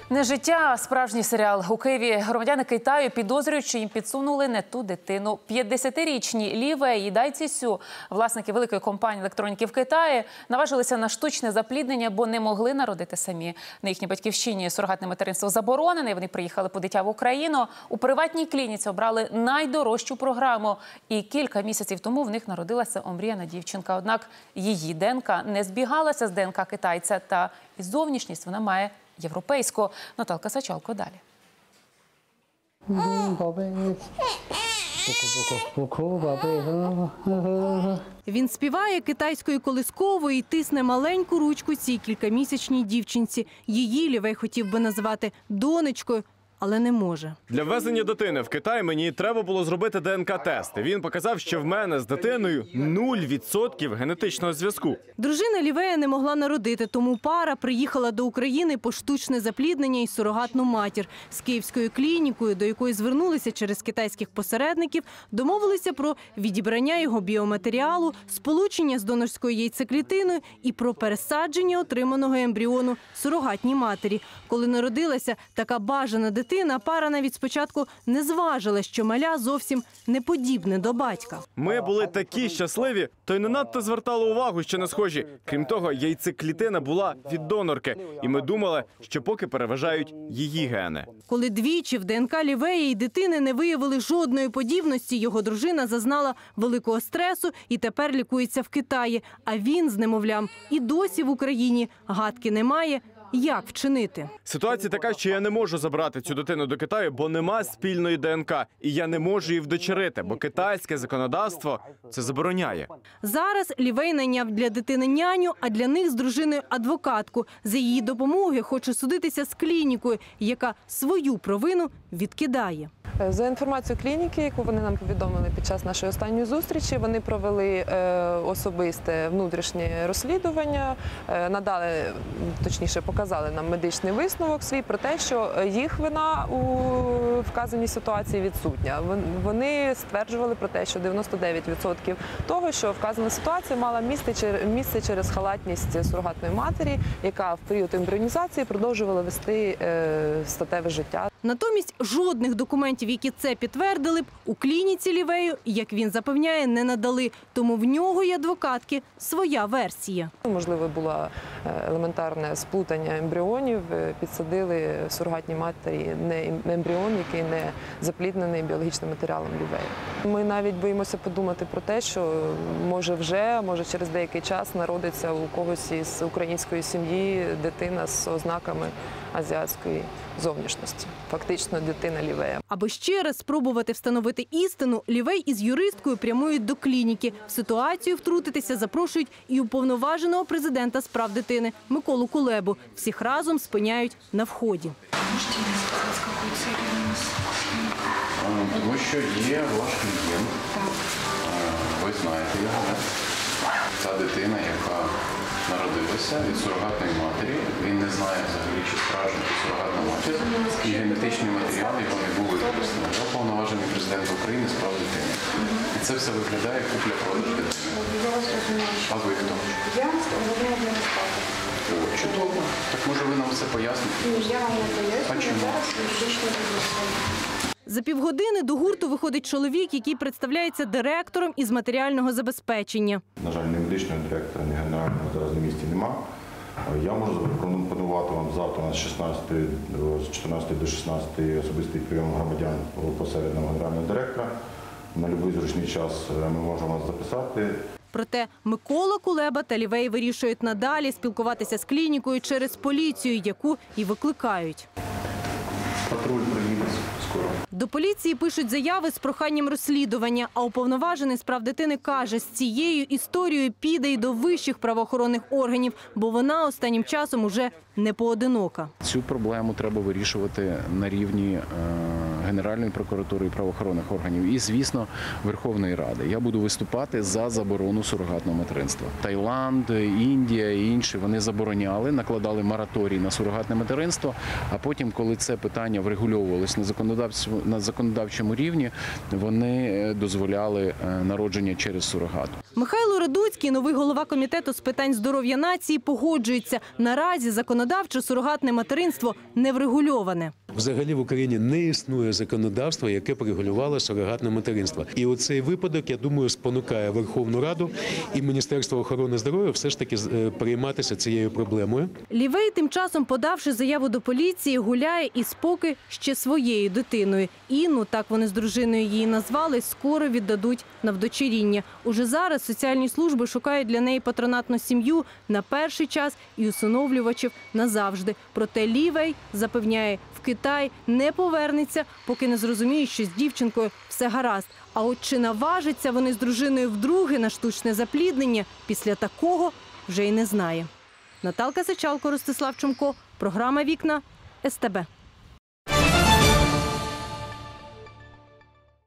Не життя, а справжній серіал. У Києві громадяни Китаю підозрюють, що їм підсунули не ту дитину. 50-річні Лі Вей і Дай Цісю, власники великої компанії електроніки в Китаї, наважилися на штучне запліднення, бо не могли народити самі. На їхній батьківщині сурогатне материнство заборонене. Вони приїхали по дитя в Україну. У приватній клініці обрали найдорожчу програму. І кілька місяців тому в них народилася омріяна дівчинка. Однак її ДНК не збігалася з ДНК китайця, та і зовнішність вона має європейську. Наталка Сачалко далі. Він співає китайською колисковою і тисне маленьку ручку цій кількамісячній дівчинці. Її Лі Вей хотів би назвати донечкою, але не може. Для ввезення дитини в Китай мені треба було зробити ДНК-тест. Він показав, що в мене з дитиною 0% генетичного зв'язку. Дружина Лі Вея не могла народити, тому пара приїхала до України по штучне запліднення і сурогатну матір. З київською клінікою, до якої звернулися через китайських посередників, домовилися про відібрання його біоматеріалу, сполучення з донорською яйцеклітиною і про пересадження отриманого ембріону сурогатній матері. Коли народилася така бажана дитина, пара навіть спочатку не зважила, що маля зовсім не подібне до батька. Ми були такі щасливі, то й не надто звертали увагу, що не схожі. Крім того, яйцеклітина була від донорки, і ми думали, що поки переважають її гени. Коли двічі в ДНК Лі Вея і дитини не виявили жодної подібності, його дружина зазнала великого стресу і тепер лікується в Китаї. А він з немовлям і досі в Україні. Гадки немає, як вчинити. Ситуація така, що я не можу забрати цю дитину до Китаю, бо нема спільної ДНК. І я не можу її вдочерити, бо китайське законодавство це забороняє. Зараз Лі Вей найняв для дитини няню, а для них з дружиною адвокатку. За її допомоги хоче судитися з клінікою, яка свою провину відкидає. За інформацією клініки, яку вони нам повідомили під час нашої останньої зустрічі, вони провели особисте внутрішнє розслідування, надали, точніше, показали нам медичний висновок свій про те, що їх вина у вказаній ситуації відсутня. Вони стверджували про те, що 99% того, що вказана ситуація мала місце через халатність сурогатної матері, яка в період ембріонізації продовжувала вести статеве життя. Натомість жодних документів, які це підтвердили б, у клініці Лі Вею, як він запевняє, не надали. Тому в нього й адвокатки своя версія. Можливо, було елементарне сплутання ембріонів, підсадили сурогатній матері не ембріон, який не запліднений біологічним матеріалом Лі Вея. Ми навіть боїмося подумати про те, що може через деякий час народиться у когось із української сім'ї дитина з ознаками азіатської зовнішності. Фактично дитина Лі Вея. Аби ще раз спробувати встановити істину, Лі Вей із юристкою прямують до клініки. В ситуацію втрутитися запрошують і уповноваженого президента з прав дитини Миколу Кулебу. Всіх разом спиняють на вході. Можете мені сказати, з якою целью у нас? Тому що є ваш клієнт. Ви знаєте його, так? Та дитина, яка народилася від сурогатної матері, він не знає взагалі, чи справжня сурогатна матір, і генетичний матеріал його не був використаний. Я уповноважений президент України з прав дитини. І це все виглядає як купля-продаж дитини. А ви хто? Я головний адміністратор. О, чудово. Так може ви нам все поясните? Я вам не поясню, А чому? зараз юридично відносимо. За півгодини до гурту виходить чоловік, який представляється директором із матеріального забезпечення. На жаль, ні медичного директора, ні генерального зараз на місці нема. Я можу запропонувати вам завтра з 14 до 16 особистий прийом громадян посереднього генерального директора. На будь-який зручний час ми можемо вас записати. Проте Микола Кулеба та Лі Вей вирішують надалі спілкуватися з клінікою через поліцію, яку і викликають. Патруль приїде скоро. До поліції пишуть заяви з проханням розслідування, а уповноважений з прав дитини каже, з цією історією піде й до вищих правоохоронних органів, бо вона останнім часом уже не поодинока. Цю проблему треба вирішувати на рівні Генеральної прокуратури і правоохоронних органів, і, звісно, Верховної Ради. Я буду виступати за заборону сурогатного материнства. Таїланд, Індія і інші, вони забороняли, накладали мораторій на сурогатне материнство, а потім, коли це питання врегульовувалось на законодавчому рівні, вони дозволяли народження через сурогат. Михайло Радуцький, новий голова комітету з питань здоров'я нації, погоджується. Наразі законодавчо сурогатне материнство не врегульоване. Взагалі в Україні не існує законодавства, яке б регулювало сурогатне материнство. І оцей випадок, я думаю, спонукає Верховну Раду і Міністерство охорони здоров'я все ж таки перейматися цією проблемою. Лівей, тим часом, подавши заяву до поліції, гуляє із поки ще своєю дитиною. Інну, так вони з дружиною її назвали, скоро віддадуть на вдочеріння. Уже зараз соціальні служби шукають для неї патронатну сім'ю на перший час і усиновлювачів назавжди. Проте Лівей запевняє, в Китай не повернеться, поки не зрозуміє, що з дівчинкою все гаразд. А от чи наважаться вони з дружиною вдруге на штучне запліднення, після такого вже й не знає. Наталка Сичалко, Ростислав Чумко, програма «Вікна», СТБ.